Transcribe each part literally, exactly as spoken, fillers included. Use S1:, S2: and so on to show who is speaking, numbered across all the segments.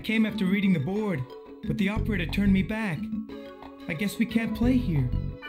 S1: came after reading the board, but the operator turned me back. I guess we can't play here.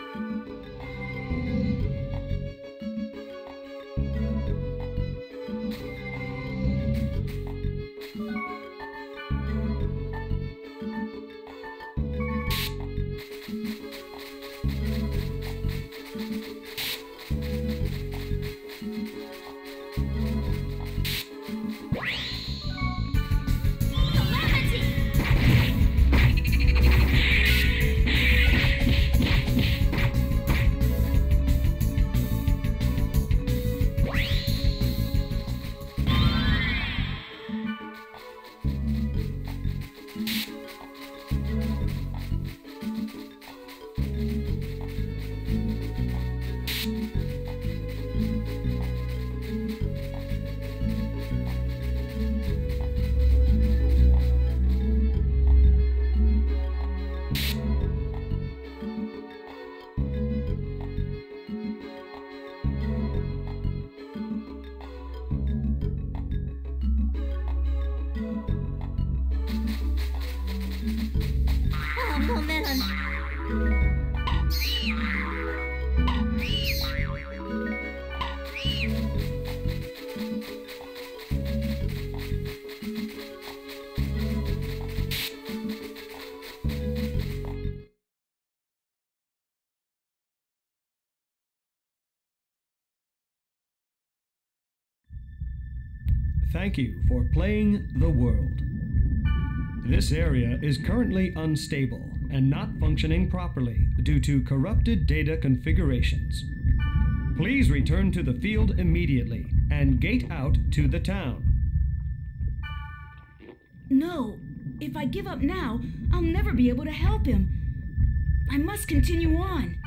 S1: Thank you for playing the world. This area is currently unstable and not functioning properly due to corrupted data configurations. Please return to the field immediately and gate out to the town.
S2: No, if I give up now, I'll never be able to help him. I must continue on.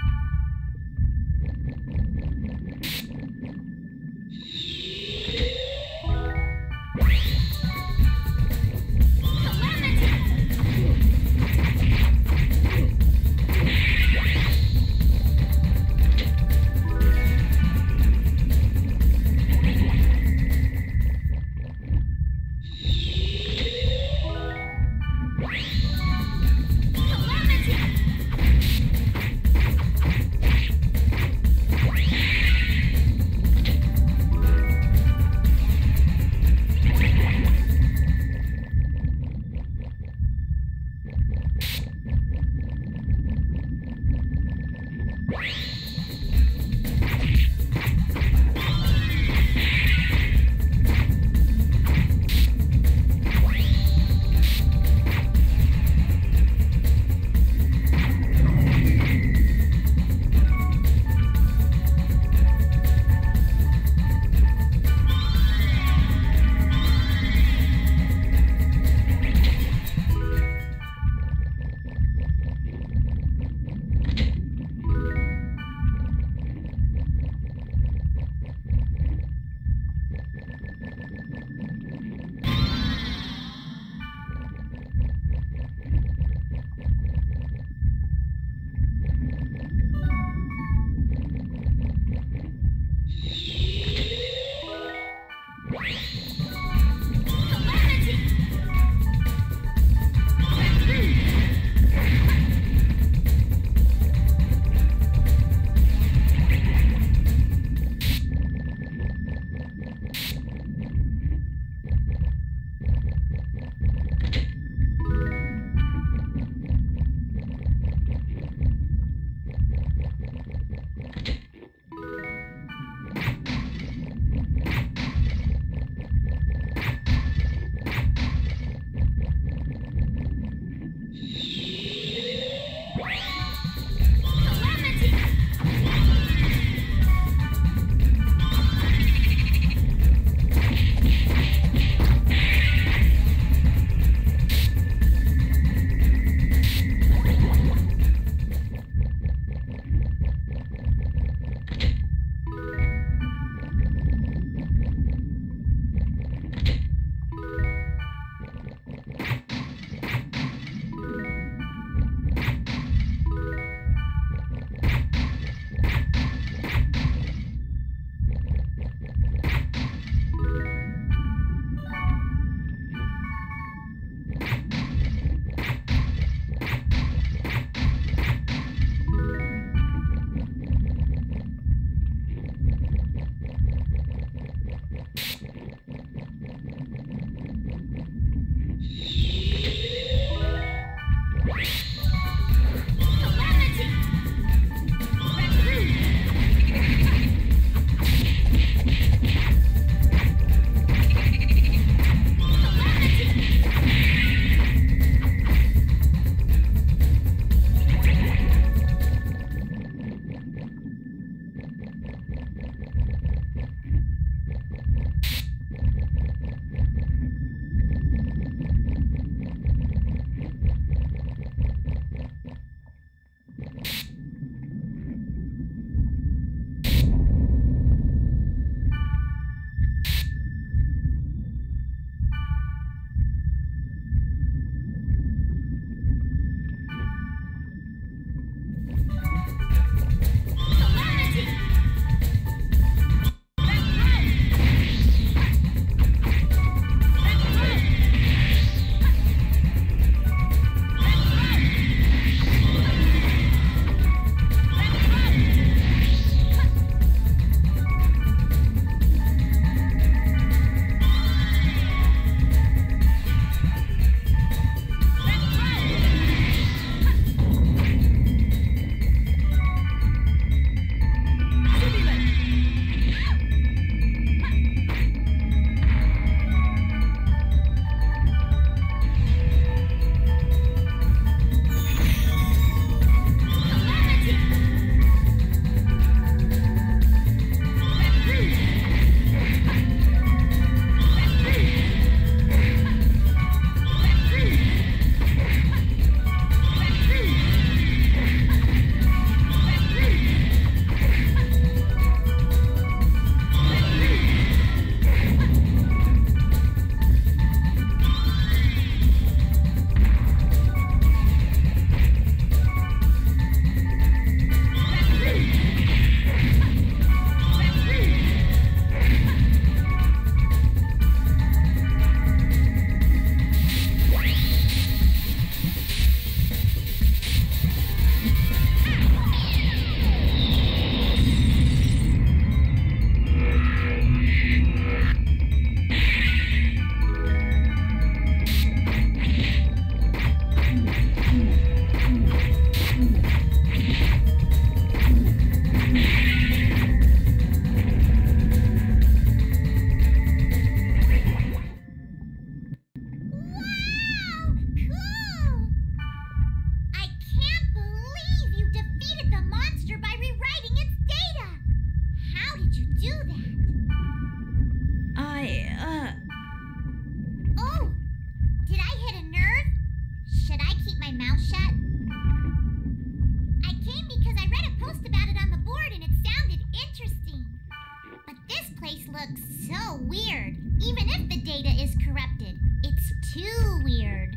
S3: weird, even if the data is corrupted. It's too weird.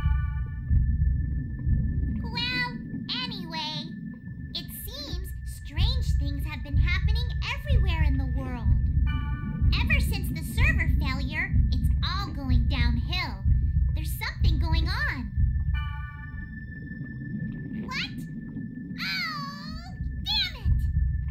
S3: Well, anyway, it seems strange things have been happening everywhere in the world. Ever since the server failure, it's all going downhill. There's something going on. What? Oh, damn it!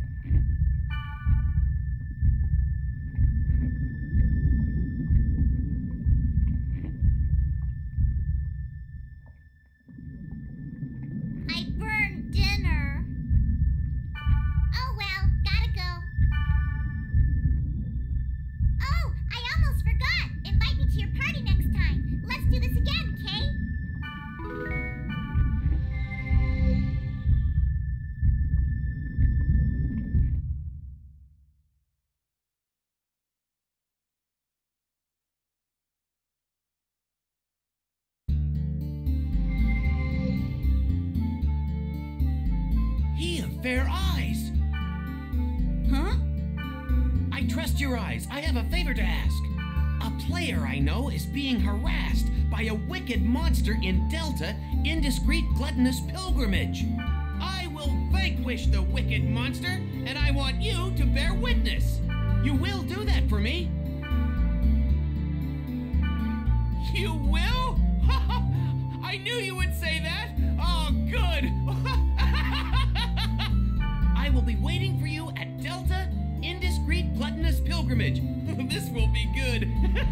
S3: I burned dinner. Oh well, gotta go. Oh, I almost forgot. Invite me to your party next time. Let's do this again, Kay?
S4: He of fair eyes!
S2: Huh?
S4: I trust your eyes. I have a favor to ask. A player I know is being harassed by a wicked monster in Delta Indiscreet Gluttonous Pilgrimage. I will vanquish the wicked monster, and I want you to bear witness. You will do that for me? You will? I knew you would say that. Oh, good. I will be waiting for you at Delta Indiscreet Gluttonous Pilgrimage. This will be good.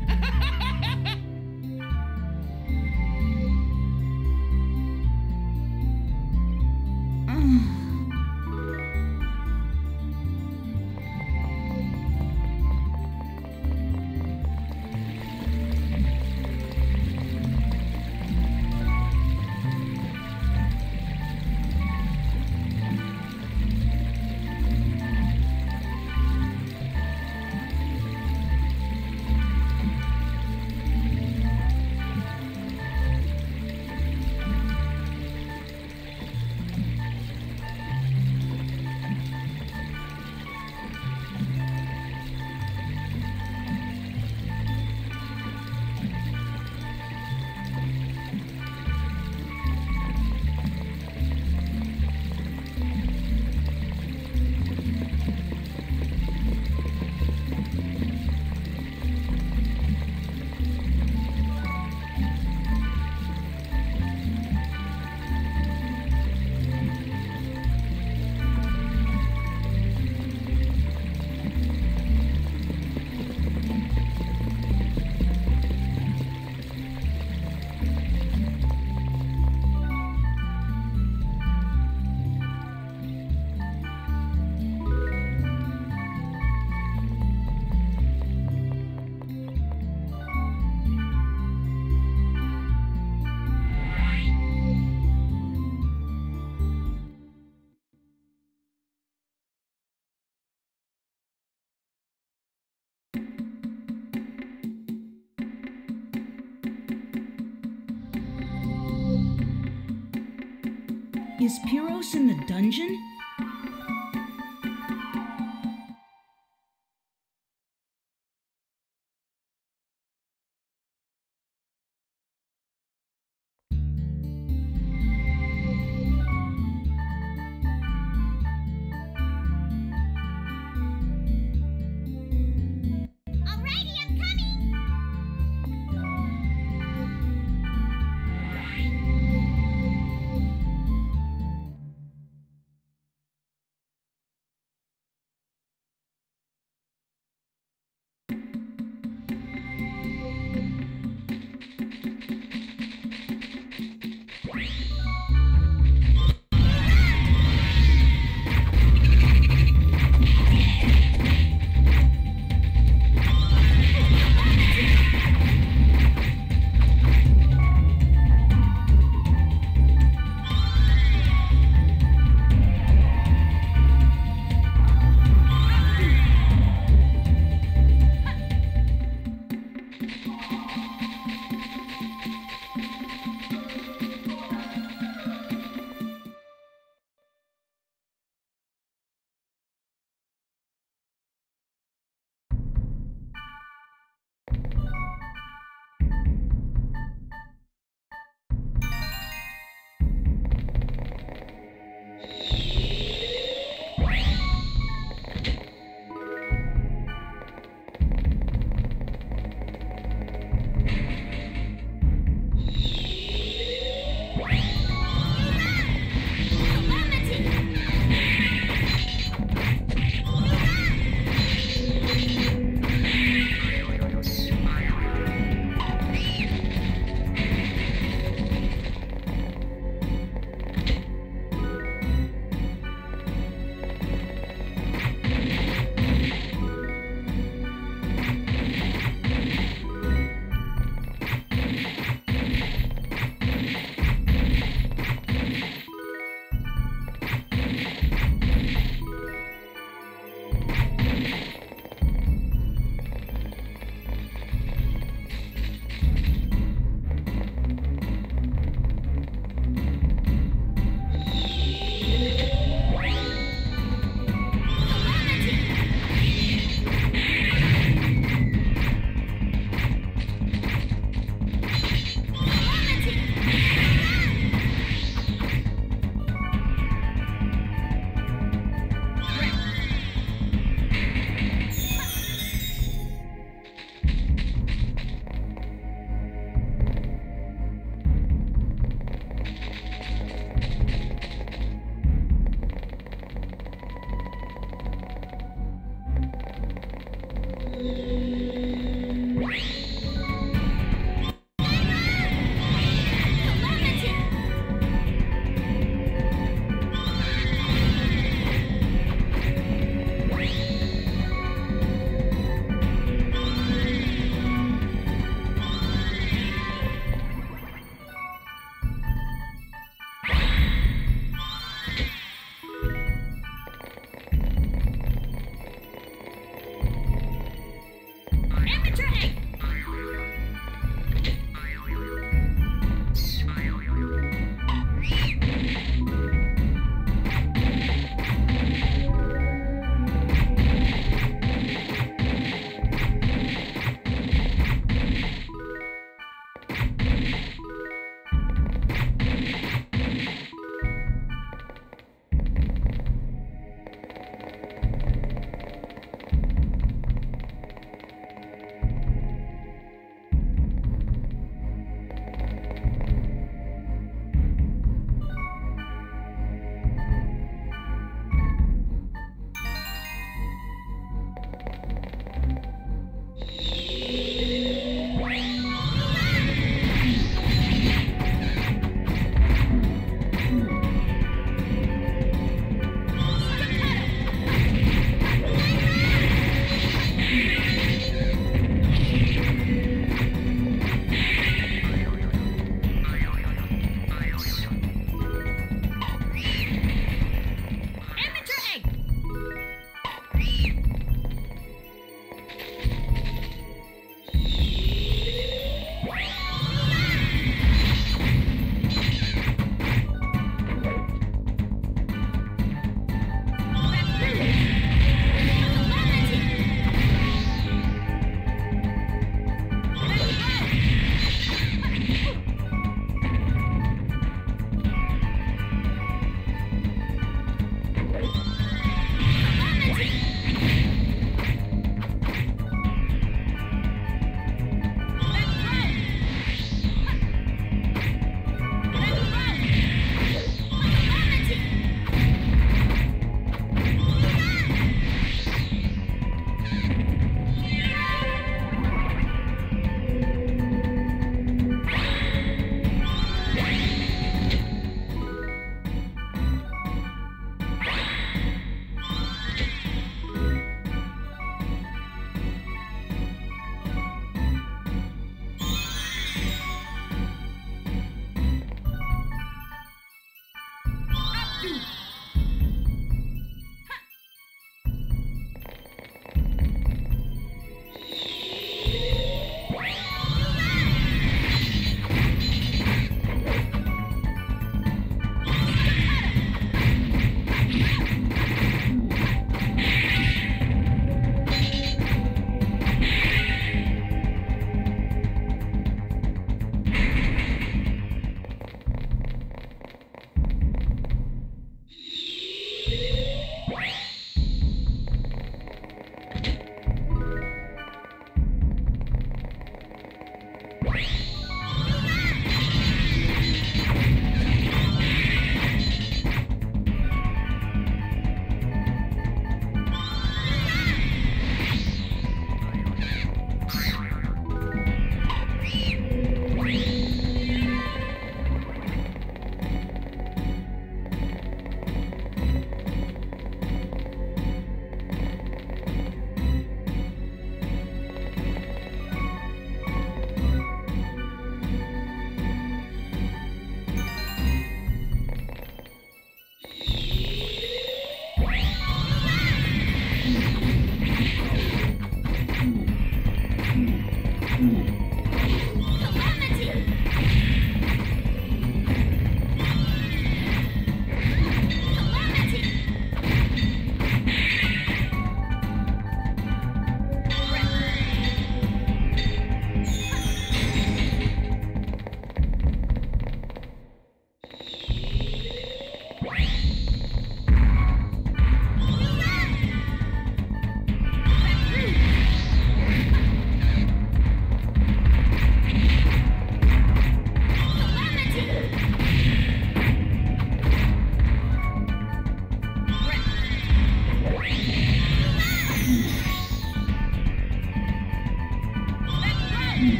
S2: Is Pyros in the dungeon?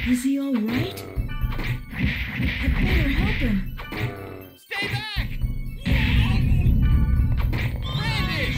S2: Is he all right? I better help him.
S4: Stay back! Brandish!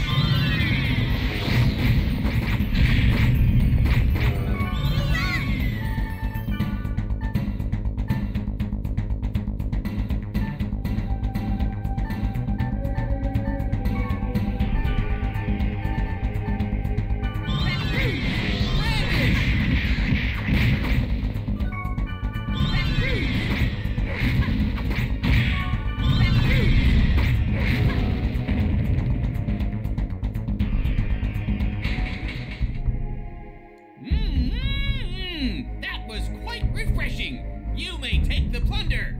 S4: Mm-hmm. That was quite refreshing. You may take the plunder.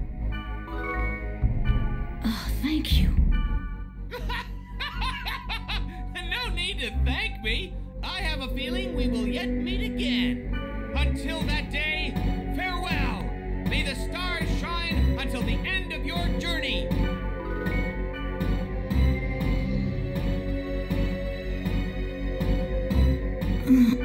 S2: Oh, thank you.
S4: No need to thank me. I have a feeling we will yet meet again. Until that day, farewell. May the stars shine until the end of your journey.
S2: Uh,